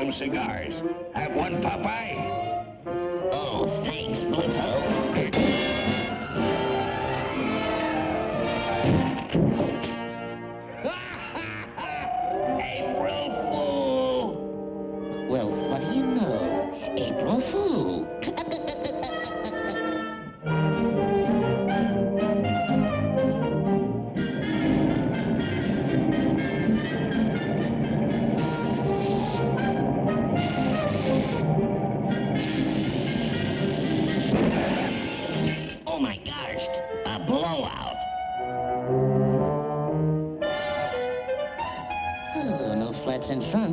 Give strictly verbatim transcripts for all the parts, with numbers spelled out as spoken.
some cigars. Have one, Popeye? Oh, thanks, Pluto. April Fool! Well, what do you know? April Fool. Oh my gosh, a blowout. Oh, no flats in front.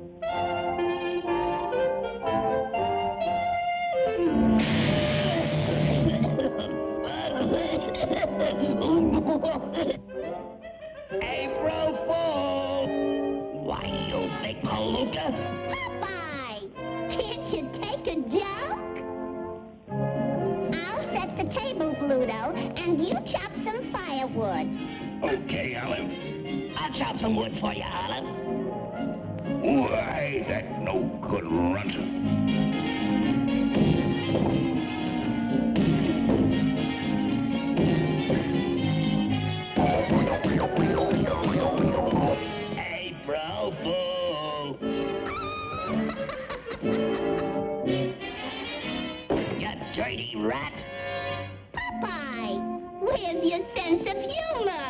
April Fool! Why, you big palooka? Popeye! Can't you take a joke? I'll set the table, Pluto, and you chop some firewood. Okay, Olive. I'll chop some wood for you, Olive. Why, that no-good runt. April Fool! You dirty rat. Popeye! Where's your sense of humor?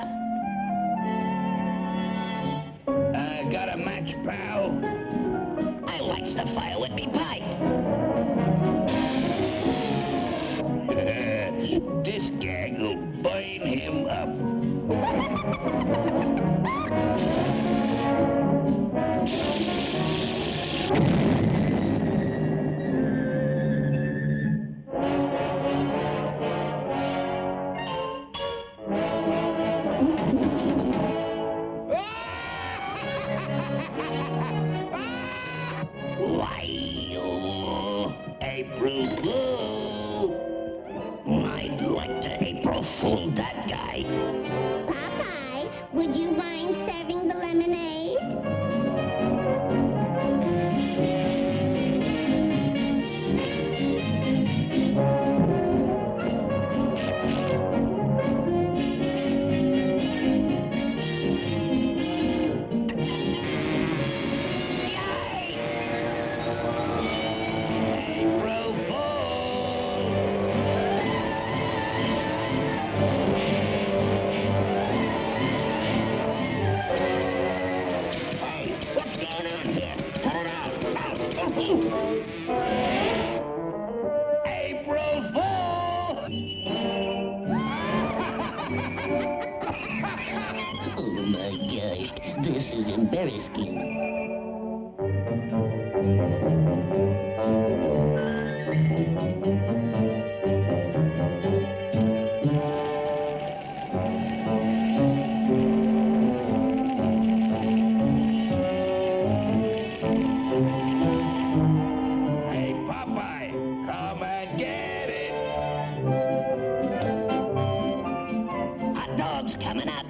Uh, got a match, pal? I lights the fire with me pipe. This gag will burn him up. Why, you April Fool! I'd like to April Fool that guy. Popeye, would you mind serving the lemonade? April Fool! Hey, what's going on here? Cut it out. Out. April Fool! Oh my gosh, this is embarrassing. Hey, Popeye, come and get it! Hot dog's coming up.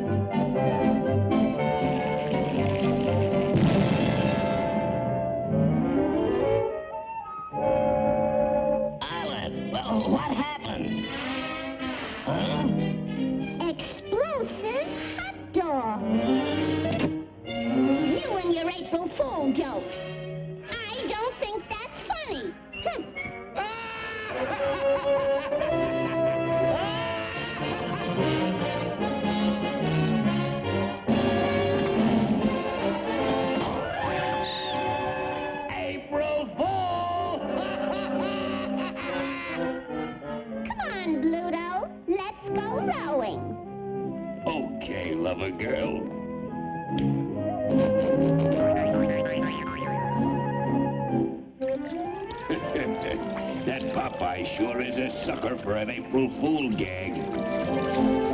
Olive, well, what happened? Huh? Explosive hot dog! You and your April Fool jokes. I don't think that's funny. Hm. April Fool! Come on, Pluto. Let's go rowing. Okay, lover girl. That Popeye sure is a sucker for an April Fool gag.